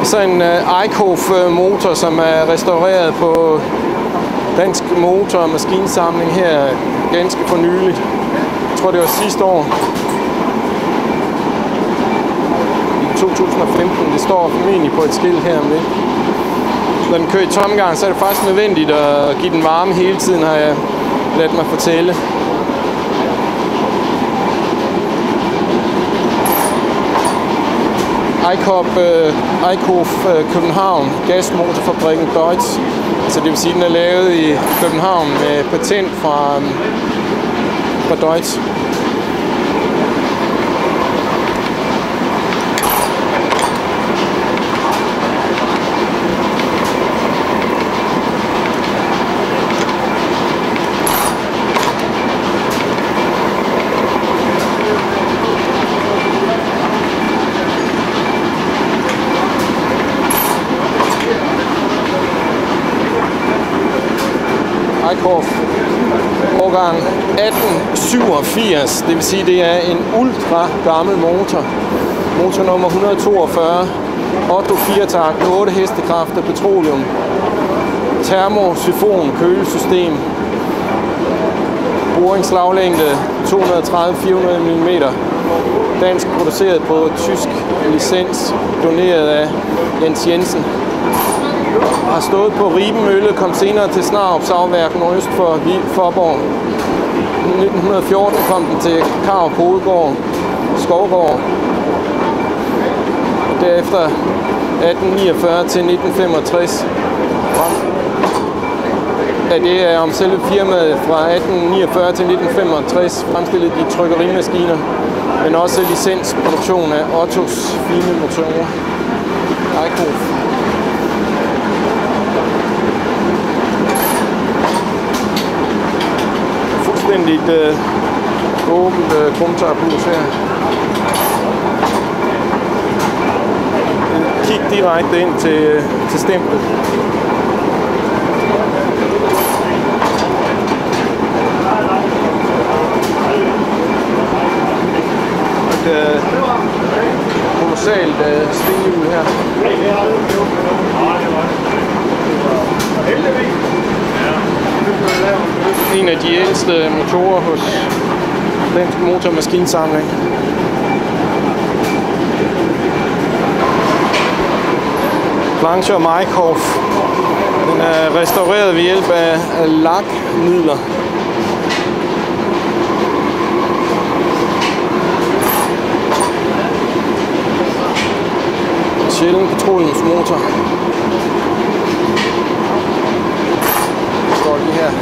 Så en Eickhoff motor, som er restaureret på Dansk Motor- og Maskinsamling her ganske for nyligt. Jeg tror, det var sidste år. I 2015. Det står formentlig på et skilt her om lidt. Når den kører i tomgang, så er det faktisk nødvendigt at give den varme hele tiden, har jeg ladet mig fortælle. Eickhoff København, gasmotorfabrikken Deutz. Så det vil sige, at den er lavet i København med patent fra Deutz. Eickhoff, årgang 1887, det vil sige, det er en ultra gammel motor. Motor nummer 142, Otto 4-takt, 8 hestekræfter, petroleum, termosifon, kølesystem, boringslaglængde 230-400 mm, dansk produceret på tysk licens, doneret af Jens Jensen. Har stået på Riben Mølle, kom senere til Snarups afværk nordøst for Fåborg. I 1914 kom den til Karup Hovedgård, Skovgård. Derefter 1849 til 1965. Ja, det er om selve firmaet fra 1849 til 1965 fremstillede de trykkerimaskiner, men også licensproduktion af Ottos fine motorer. Eickhoff. Fuldstændigt åbent krumtagerhus her. Kig direkte ind til stemplet. Et kolossalt svinghjul her. En af de ældste motorer hos Dansk Motor- og Maskinsamling. Plancher om Eickhoff. Den er restaureret ved hjælp af lakmidler. Sjælden petroleumsmotor. Står lige her.